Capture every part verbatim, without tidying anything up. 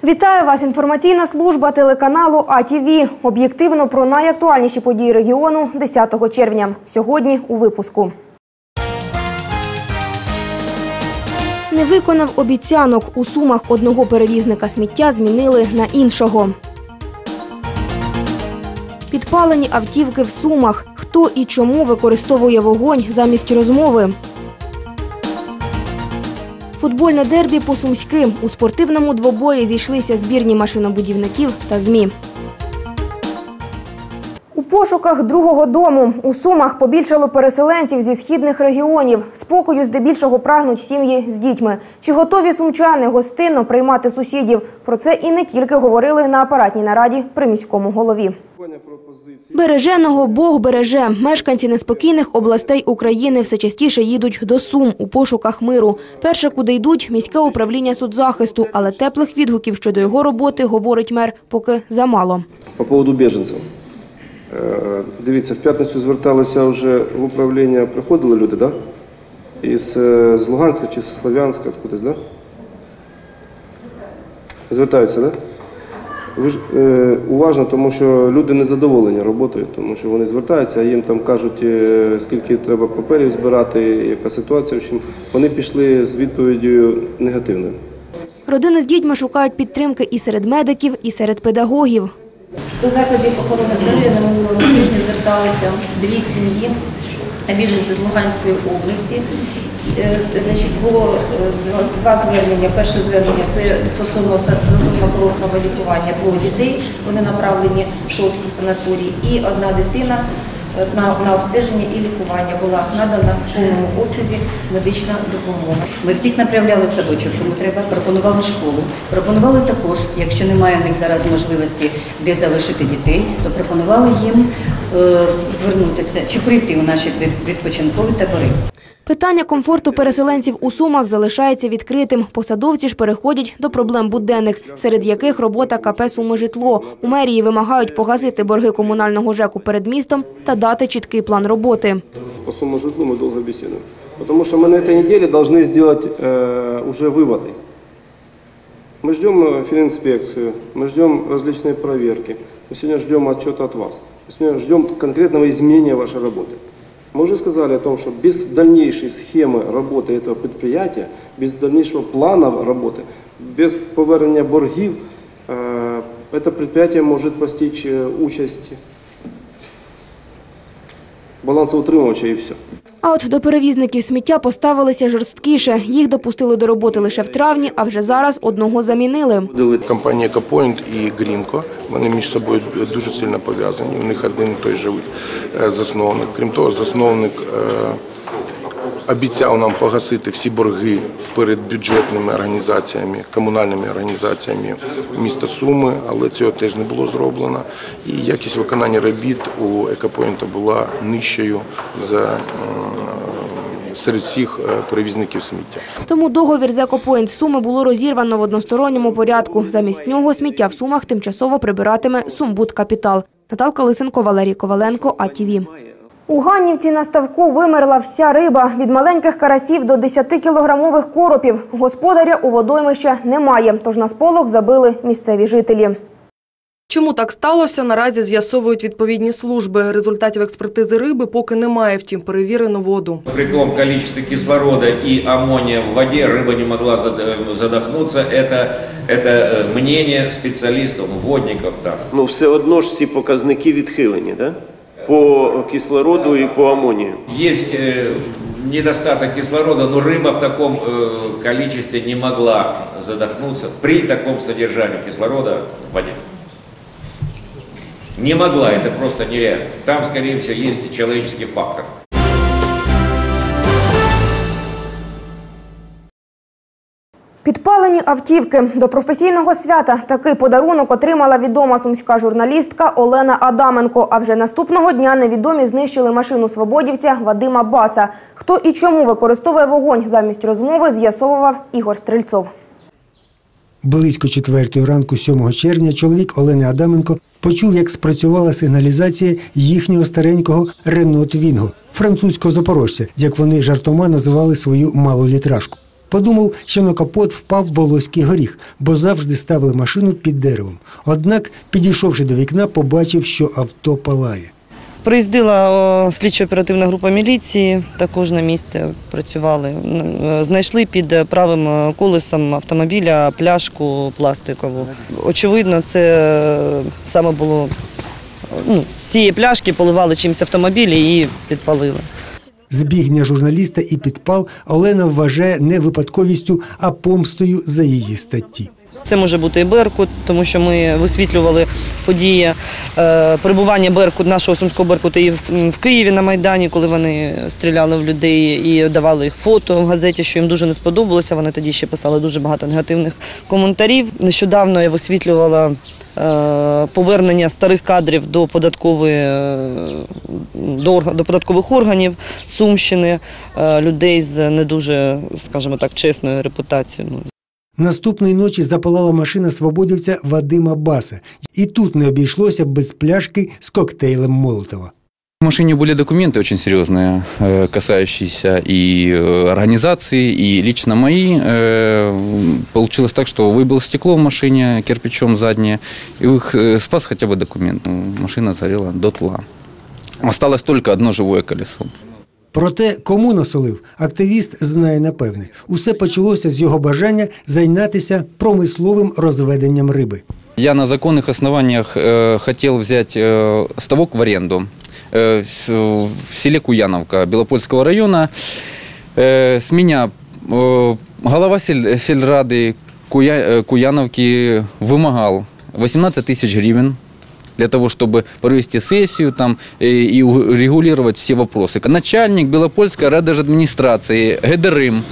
Вітаю вас! Інформаційна служба телеканалу А Ті Ві. Об'єктивно про найактуальніші події регіону десятого червня. Сьогодні у випуску. Не виконав обіцянок. У Сумах одного перевізника сміття змінили на іншого. Підпалені автівки в Сумах. Хто і чому використовує вогонь замість розмови? Футбольне дербі по-сумськи. У спортивному двобої зійшлися збірні машинобудівників та ЗМІ. У пошуках другого дому. У Сумах побільшало переселенців зі східних регіонів. Спокою здебільшого прагнуть сім'ї з дітьми. Чи готові сумчани гостинно приймати сусідів? Про це і не тільки говорили на апаратній нараді при міському голові. Береженого Бог береже. Мешканці неспокійних областей України все частіше їдуть до Сум у пошуках миру. Перше, куди йдуть – міське управління соцзахисту. Але теплих відгуків щодо його роботи, говорить мер, поки замало. По поводу біженців. Дивіться, в п'ятницю зверталися вже в управління, приходили люди, так? Да? Із з Луганська чи з Слов'янська, откудись, так? Да? Звертаються, так? Да? Ви ж е, уважно, тому що люди не задоволені роботою, тому що вони звертаються, а їм там кажуть, е, скільки треба паперів збирати, яка ситуація. В общем, вони пішли з відповіддю негативною. Родини з дітьми шукають підтримки і серед медиків, і серед педагогів. До закладів охорони здоров'я на минулому тижні зверталися дві сім'ї, біженці з Луганської області. Значить, було два звернення. Перше звернення – це стосовно санаторно-курортного лікування двох дітей. Вони направлені в шостий санаторій. І одна дитина на, на обстеження і лікування була надана в повному обсязі медична допомога. Ми всіх направляли в садочок, кому треба, пропонували школу. Пропонували також, якщо немає у них зараз можливості де залишити дітей, то пропонували їм е, звернутися чи прийти у наші відпочинкові табори. Питання комфорту переселенців у Сумах залишається відкритим. Посадовці ж переходять до проблем буденних, серед яких робота ка пе «Сумижитло». У мерії вимагають погасити борги комунального ЖЕКу перед містом та дати чіткий план роботи. По «Сумижитлу» ми довго бесідуємо, тому що ми на цій неділі повинні зробити э, вже виводи. Ми чекаємо фінінспекцію, ми чекаємо різні перевірки, ми сьогодні чекаємо відчету від вас, ми чекаємо конкретного змінення вашої роботи. Мы уже сказали о том, что без дальнейшей схемы работы этого предприятия, без дальнейшего плана работы, без повернення боргів, это предприятие может постичь участь балансоутримувача і все. А от до перевізників сміття поставилися жорсткіше. Їх допустили до роботи лише в травні, а вже зараз одного замінили. Компанія «Екопойнт» і «Грінко», вони між собою дуже сильно пов'язані. У них один і той же засновник. Крім того, засновник обіцяв нам погасити всі борги перед бюджетними організаціями, комунальними організаціями міста Суми, але цього теж не було зроблено. І якість виконання робіт у «Екопойнта» була нижчою за серед всіх перевізників сміття. Тому договір з «Екопойнт» Суми було розірвано в односторонньому порядку. Замість нього сміття в Сумах тимчасово прибиратиме «Сумбудкапітал». Наталка Лисенко, Валерій Коваленко, А Ті Ві. У Ганнівці на ставку вимерла вся риба. Від маленьких карасів до десятикілограмових коропів. Господаря у водоймища немає, тож на сполох забили місцеві жителі. Чому так сталося, наразі з'ясовують відповідні служби. Результатів експертизи риби поки немає, втім перевірено воду. При тому кількості кислороду і амонія в воді риба не могла задохнутися. Це, це мнення спеціалістів, водників. Так. Ну, все одно ж ці показники відхилені, так? По кислороду и по аммонию. Есть недостаток кислорода, но рыба в таком количестве не могла задохнуться при таком содержании кислорода в воде. Не могла, это просто нереально. Там, скорее всего, есть и человеческий фактор. Підпалені автівки. До професійного свята такий подарунок отримала відома сумська журналістка Олена Адаменко. А вже наступного дня невідомі знищили машину свободівця Вадима Баса. Хто і чому використовує вогонь замість розмови, з'ясовував Ігор Стрельцов. Близько четвертої ранку сьомого червня чоловік Олени Адаменко почув, як спрацювала сигналізація їхнього старенького «Рено Твінго» – французького запорожця, як вони жартома називали свою малолітражку. Подумав, що на капот впав волоський горіх, бо завжди ставили машину під деревом. Однак, підійшовши до вікна, побачив, що авто палає. Приїздила слідчо-оперативна група міліції, також на місці працювали. Знайшли під правим колесом автомобіля пляшку пластикову. Очевидно, це саме було, ну, з цієї пляшки поливали чимось автомобіль і її підпалили. Збігня журналіста і підпал Олена вважає не випадковістю, а помстою за її статті. Це може бути і «Беркут», тому що ми висвітлювали події е, перебування «Беркут», нашого сумського «Беркута» і в, в Києві на Майдані, коли вони стріляли в людей і давали їх фото в газеті, що їм дуже не сподобалося. Вони тоді ще писали дуже багато негативних коментарів. Нещодавно я висвітлювала е, повернення старих кадрів до податкової, до, до податкових органів Сумщини, е, людей з не дуже, скажімо так, чесною репутацією. Наступної ночі запалала машина свободівця Вадима Баса. І тут не обійшлося без пляшки з коктейлем Молотова. В машине были документы очень серьезные, касающиеся и организации, и лично мои. Получилось так, что выбило стекло в машине кирпичом заднее, и их спас хотя бы документ. Машина сгорела дотла. Осталось только одно живое колесо. Проте, кому насолив, активіст знає напевне. Усе почалося з його бажання зайнятися промисловим розведенням риби. Я на законных основаниях э, хотел взять э, ставок в аренду э, в, в селе Куяновка Белопольского района. Э, с меня э, глава сель, сельрады Куя, э, Куяновки вымогал восемнадцать тысяч гривен для того, чтобы провести сессию там, и, и урегулировать все вопросы. Начальник Белопольской райадминистрации Гедерым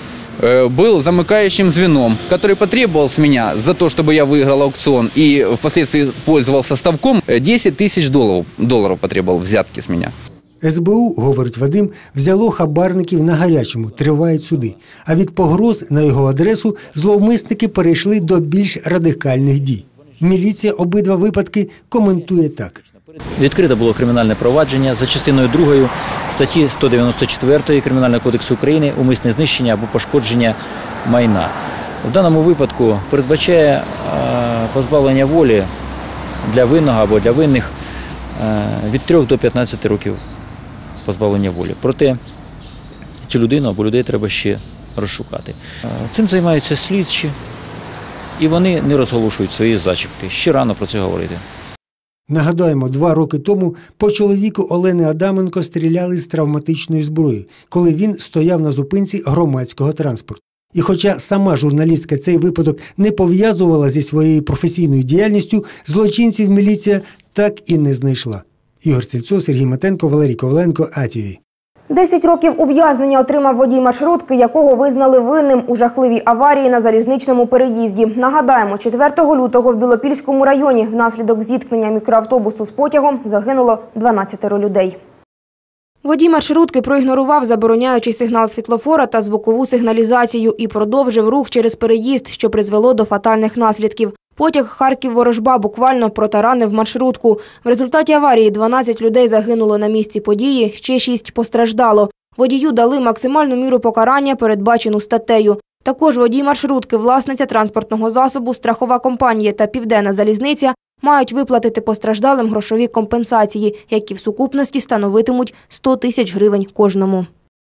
был замыкающим звеном, который потребовал с меня за то, чтобы я выиграл аукцион и впоследствии пользовался ставком, десять тысяч долларов, долларов потребовал взятки с меня. ес бе у, говорить Вадим, взяло хабарників на гарячому, тривають суди. А від погроз на його адресу зловмисники перейшли до більш радикальних дій. Міліція обидва випадки коментує так. Відкрите було кримінальне провадження за частиною другою статті сто дев'яносто чотири Кримінального кодексу України «Умисне знищення або пошкодження майна». В даному випадку передбачає позбавлення волі для винного або для винних від трьох до п'ятнадцяти років позбавлення волі. Проте цю людину або людей треба ще розшукати. Цим займаються слідчі, і вони не розголошують свої зачіпки. Ще рано про це говорити. Нагадаємо, два роки тому по чоловіку Олени Адаменко стріляли з травматичної зброї, коли він стояв на зупинці громадського транспорту. І хоча сама журналістка цей випадок не пов'язувала зі своєю професійною діяльністю, злочинців міліція так і не знайшла. Ігор Цільцов, Сергій Матенко, Валерій Коваленко, А Ті Ві. Десять років ув'язнення отримав водій маршрутки, якого визнали винним у жахливій аварії на залізничному переїзді. Нагадаємо, четвертого лютого в Білопільському районі внаслідок зіткнення мікроавтобусу з потягом загинуло дванадцятеро людей. Водій маршрутки проігнорував забороняючий сигнал світлофора та звукову сигналізацію і продовжив рух через переїзд, що призвело до фатальних наслідків. Потяг Харків-Ворожба буквально протаранив маршрутку. В результаті аварії дванадцять людей загинуло на місці події, ще шість постраждало. Водію дали максимальну міру покарання, передбачену статтею. Також водій маршрутки, власниця транспортного засобу, страхова компанія та Південна залізниця мають виплатити постраждалим грошові компенсації, які в сукупності становитимуть сто тисяч гривень кожному.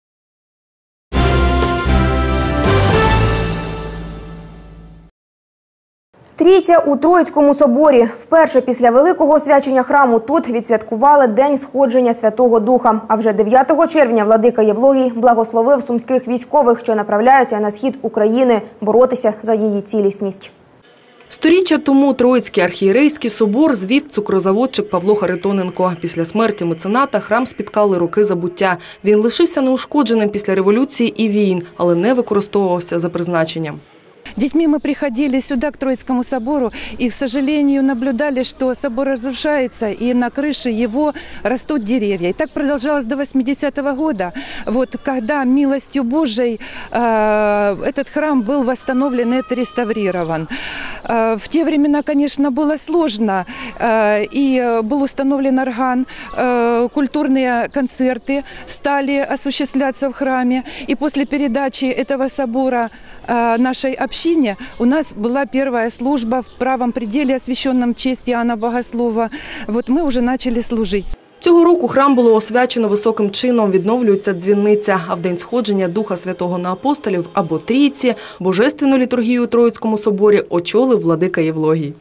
Трійця у Троїцькому соборі. Вперше після великого освячення храму тут відсвяткували День сходження Святого Духа. А вже дев'ятого червня владика Євлогій благословив сумських військових, що направляються на схід України боротися за її цілісність. Сторіччя тому Троїцький архієрейський собор звів цукрозаводчик Павло Харитоненко. Після смерті мецената храм спіткали роки забуття. Він лишився неушкодженим після революції і війн, але не використовувався за призначенням. детьми мы приходили сюда, к Троицкому собору, и, к сожалению, наблюдали, что собор разрушается, и на крыше его растут деревья. И так продолжалось до восьмидесятого года, вот, когда милостью Божией э, этот храм был восстановлен и отреставрирован. Э, в те времена, конечно, было сложно, э, и был установлен орган, э, культурные концерты стали осуществляться в храме, и после передачи этого собора э, нашей общине у нас была первая служба в правом пределе, освященном в честь Иоанна Богослова. Вот мы уже начали служить. Цього року храм було освячено високим чином, відновлюється дзвіниця, а в день сходження Духа Святого на апостолів або Трійці божественну літургію у Троїцькому соборі очолив владика Євлогій.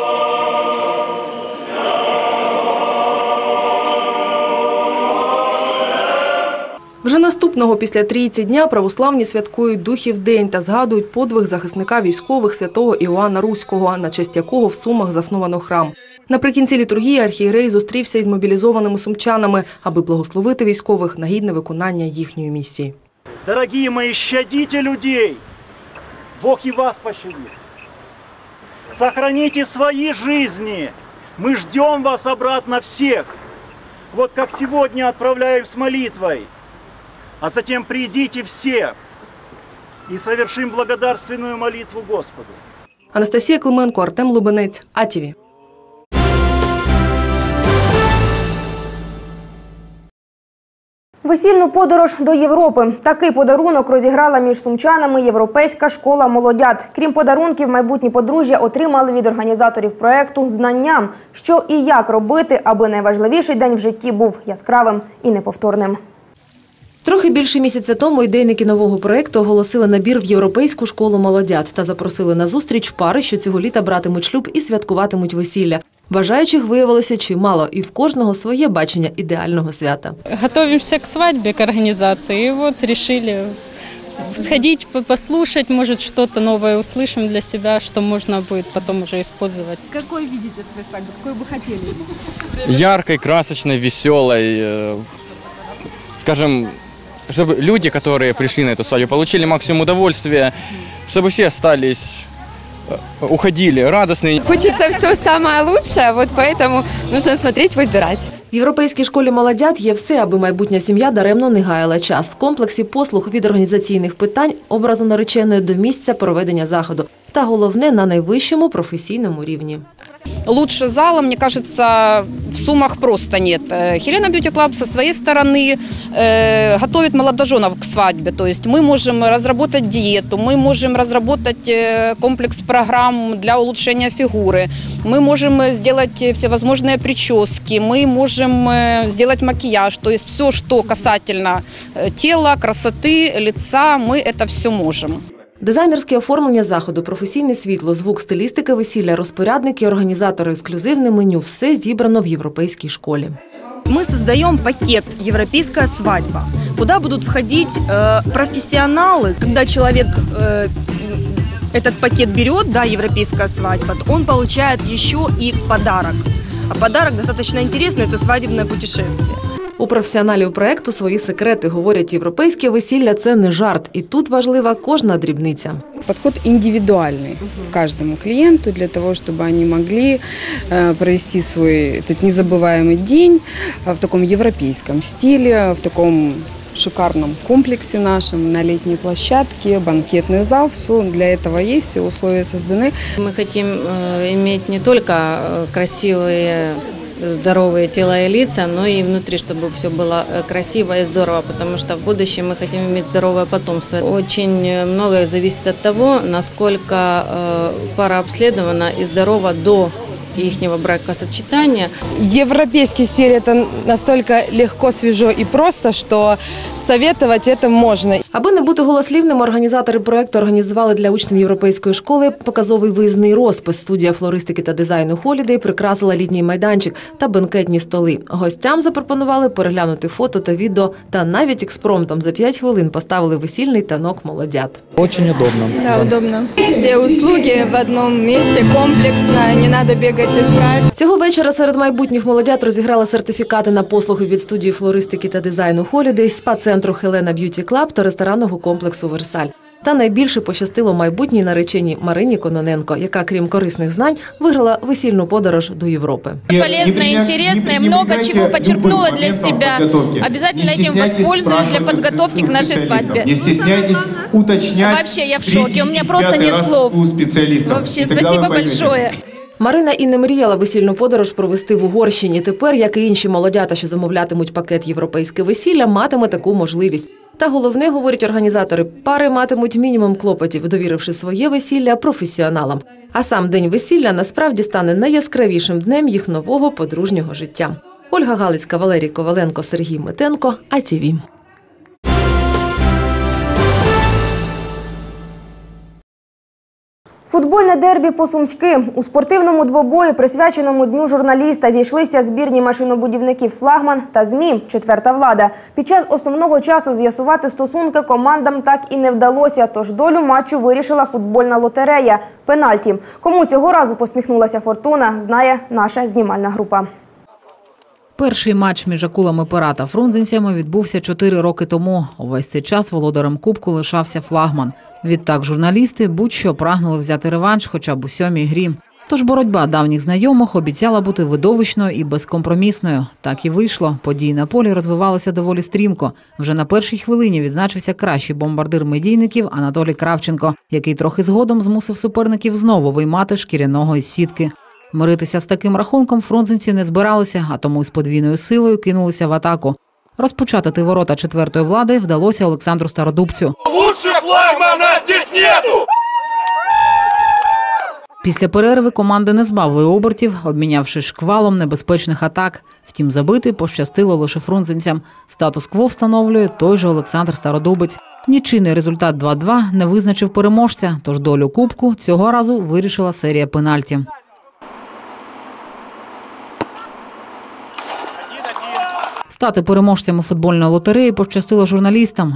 Вже наступного після Трійці дня православні святкують Духів день та згадують подвиг захисника військових святого Іоанна Руського, на честь якого в Сумах засновано храм. Наприкінці літургії архієрей зустрівся із мобілізованими сумчанами, аби благословити військових на гідне виконання їхньої місії. Дорогі мої, щадите людей, Бог і вас пощадить. Сохраните свої життя, ми ждем вас обратно всіх. Вот как сегодня отправляю с молитвой, а затем придите все и совершим благодарственную молитву Господу. Анастасія Клименко, Артем Лубенець, АТВ. Весільну подорож до Європи. Такий подарунок розіграла між сумчанами Європейська школа молодят. Крім подарунків, майбутні подружжя отримали від організаторів проєкту знання, що і як робити, аби найважливіший день в житті був яскравим і неповторним. Трохи більше місяця тому ідейники нового проєкту оголосили набір в Європейську школу молодят та запросили на зустріч пари, що цього літа братимуть шлюб і святкуватимуть весілля. Бажаючих виявилося чимало, і в кожного своє бачення ідеального свята. Готуємося к свадьбі, к організації, і от вирішили сходить, послушать, может, что-то новое услышим для себя, что можно будет потом уже использовать. Какой видите свою свадьбу? Какой бы хотели? Яркой, красочной, веселой. Скажем, чтобы люди, которые пришли на эту свадьбу, получили максимум удовольствия, чтобы все остались, уходили радостные. Хочется все самое лучшее, вот поэтому нужно смотреть, выбирать. В Європейській школі молодят є все, аби майбутня сім'я даремно не гаяла час. В комплексі послуг від організаційних питань, образу нареченої до місця проведення заходу. Та головне – на найвищому професійному рівні. Лучше зала, мне кажется, в Сумах просто нет. Хелена Бьюти Клаб со своей стороны э, готовит молодоженов к свадьбе. То есть мы можем разработать диету, мы можем разработать комплекс программ для улучшения фигуры, мы можем сделать всевозможные прически, мы можем сделать макияж. То есть все, что касательно тела, красоты, лица, мы это все можем. Дизайнерське оформлення заходу, професійне світло, звук, стилістика весілля, розпорядники, організатори, ексклюзивне меню – все зібрано в Європейській школі. Мы создаем пакет «Европейская свадьба», куда будут входить э, профессионалы. Когда человек э, этот пакет берет, да, «Европейская свадьба», он получает еще и подарок. А подарок достаточно интересный – это свадебное путешествие. У професіоналів проєкту свої секрети. Говорять, європейське весілля – це не жарт. І тут важлива кожна дрібниця. Подход индивидуальный каждому клиенту для того, чтобы они могли провести свой этот незабываемый день в таком европейском стиле, в таком шикарном комплексе нашем, на летней площадке, банкетный зал. Все для этого есть, все условия созданы. Мы хотим иметь не только красивые, здоровые тела и лица, но и внутри, чтобы все было красиво и здорово, потому что в будущем мы хотим иметь здоровое потомство. Очень многое зависит от того, насколько пара обследована и здорова до ихнего бракосочетания. Европейский стиль – это настолько легко, свежо и просто, что советовать это можно. Аби не бути голослівним, організатори проєкту організували для учнів Європейської школи показовий виїзний розпис. Студія флористики та дизайну «Холідей» прикрасила літній майданчик та бенкетні столи. Гостям запропонували переглянути фото та відео, та навіть експромтом за п'ять хвилин поставили весільний танок молодят. Очень удобно. Да, удобно. Все услуги в одному місці, комплексно, не треба бігати. Цього вечора серед майбутніх молодят розіграли сертифікати на послуги від студії флористики та дизайну «Холідей», спа-центру «Хелена Б'юті Клаб» та ресторанного комплексу «Версаль». Та найбільше пощастило майбутній нареченій Марині Кононенко, яка, крім корисних знань, виграла весільну подорож до Європи. Полезное, интересное, много чего почерпнула для себя. Обязательно этим воспользуюсь для подготовки к нашей свадьбе. Не стесняйтесь уточнять. Вообще, я в шоке, у меня просто нет слов. Вообще, спасибо большое. Марина і не мріяла весільну подорож провести в Угорщині. Тепер, як і інші молодята, що замовлятимуть пакет «Європейське весілля», матиме таку можливість. Та головне, говорять організатори, пари матимуть мінімум клопотів, довіривши своє весілля професіоналам. А сам день весілля насправді стане найяскравішим днем їх нового подружнього життя. Ольга Галицька, Валерій Коваленко, Сергій Митенко, А Ті Ві. Футбольне дербі по-сумськи. У спортивному двобої, присвяченому Дню журналіста, зійшлися збірні машинобудівників «Флагман» та ЗМІ «Четверта влада». Під час основного часу з'ясувати стосунки командам так і не вдалося, тож долю матчу вирішила футбольна лотерея – пенальті. Кому цього разу посміхнулася фортуна, знає наша знімальна група. Перший матч між акулами пера та фрунзенцями відбувся чотири роки тому. Увесь цей час володарем кубку лишався «Флагман». Відтак журналісти будь-що прагнули взяти реванш хоча б у сьомій грі. Тож боротьба давніх знайомих обіцяла бути видовищною і безкомпромісною. Так і вийшло. Події на полі розвивалися доволі стрімко. Вже на першій хвилині відзначився кращий бомбардир медійників Анатолій Кравченко, який трохи згодом змусив суперників знову виймати шкіряного із сітки. Миритися з таким рахунком фрунзенці не збиралися, а тому з подвійною силою кинулися в атаку. Розпочати ворота четвертої влади вдалося Олександру Стародубцю. Лучше флагмана здесь нету! Після перерви команди не збавили обертів, обмінявши шквалом небезпечних атак. Втім, забити пощастило лише фрунзенцям. Статус-кво встановлює той же Олександр Стародубець. Нічийний результат два-два не визначив переможця, тож долю кубку цього разу вирішила серія пенальті. Стати переможцями футбольної лотереї пощастило журналістам.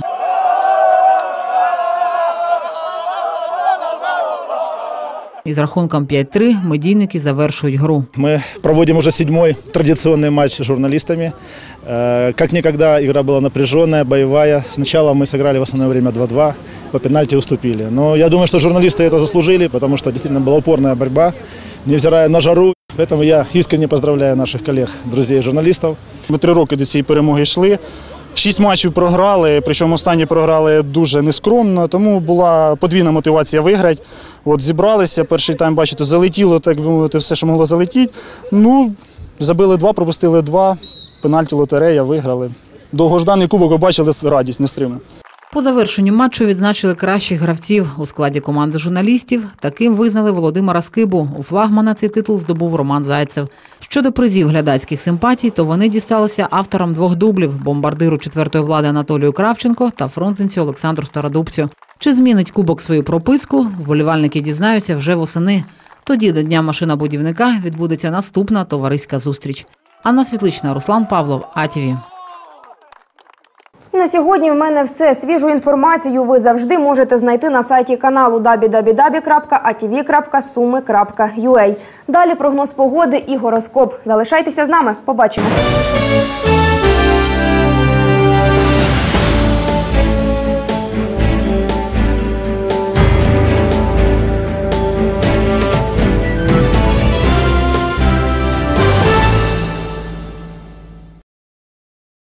Із рахунком п'ять-три медійники завершують гру. Мы проводим уже седьмой традиционный матч с журналистами. Как никогда игра была напряженная, боевая. Сначала мы сыграли в основное время два-два, по пенальти уступили. Но я думаю, что журналисты это заслужили, потому что действительно была упорная борьба, невзирая на жару. Поэтому я искренне поздравляю наших коллег, друзей журналистов. Ми три роки до цієї перемоги йшли. Шість матчів програли, причому останні програли дуже нескромно, тому була подвійна мотивація виграти. От зібралися, перший тайм, бачите, залетіло, так би мовити, все, що могло залетіти. Ну, забили два, пропустили два, пенальті, лотерея, виграли. Довгожданий кубок, побачили, радість нестримна. По завершенню матчу відзначили кращих гравців у складі команди журналістів. Таким визнали Володимира Скибу. У «Флагмана» цей титул здобув Роман Зайцев. Щодо призів глядацьких симпатій, то вони дісталися авторам двох дублів – бомбардиру четвертої влади Анатолію Кравченко та фрунзенцю Олександру Стародубцю. Чи змінить кубок свою прописку, вболівальники дізнаються вже восени. Тоді до Дня машинобудівника відбудеться наступна товариська зустріч. Анна Світлична, Руслан Павлов, А Ті Ві. І на сьогодні в мене все. Свіжу інформацію ви завжди можете знайти на сайті каналу дабл ю дабл ю дабл ю крапка а ті ві крапка суми крапка ю а. Далі прогноз погоди і гороскоп. Залишайтеся з нами. Побачимось.